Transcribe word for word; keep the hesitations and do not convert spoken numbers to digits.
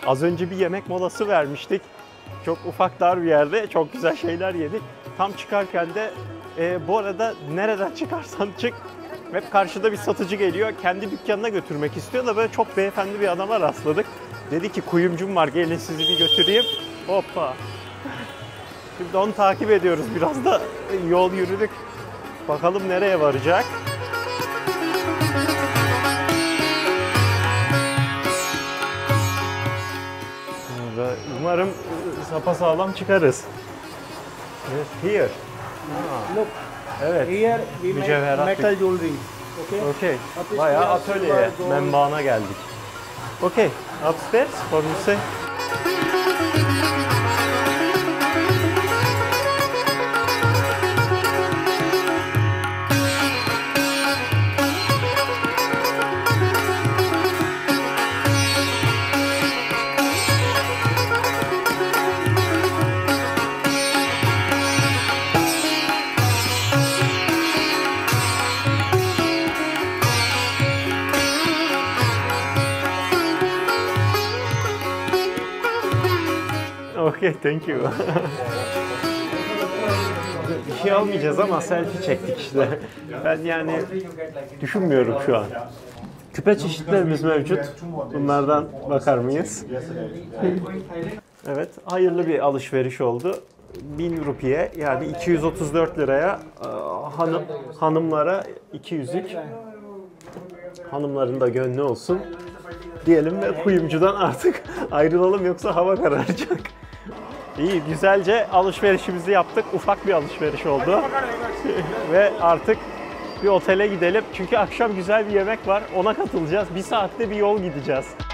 Az önce bir yemek molası vermiştik. Çok ufak dar bir yerde çok güzel şeyler yedik. Tam çıkarken de e, bu arada nereden çıkarsan çık hep karşıda bir satıcı geliyor. Kendi dükkanına götürmek istiyor da böyle çok beyefendi bir adama rastladık. Dedi ki kuyumcum var, gelin sizi bir götüreyim. Hoppa. Şimdi onu takip ediyoruz. Biraz da yol yürüdük. Bakalım nereye varacak. Umarım sapasağlam çıkarız. Evet, here. Ah. Look. Evet. Here we make Mücevherat. metal jewelry. Okay. Okay. Upstairs, Bayağı atölyeye, silver, gold. menbaana geldik. Okay. Upstairs for you say. Okay, thank you. Bir şey almayacağız ama selfie çektik işte. Ben yani düşünmüyorum şu an. Küpe çeşitlerimiz mevcut. Bunlardan bakar mıyız? Evet, hayırlı bir alışveriş oldu. bin rupiye yani iki yüz otuz dört liraya hanım, hanımlara iki yüzlük. Hanımların da gönlü olsun diyelim ve kuyumcudan artık ayrılalım yoksa hava kararacak. İyi, güzelce alışverişimizi yaptık. Ufak bir alışveriş oldu. Ve artık bir otele gidelim. Çünkü akşam güzel bir yemek var. Ona katılacağız. Bir saatte bir yol gideceğiz.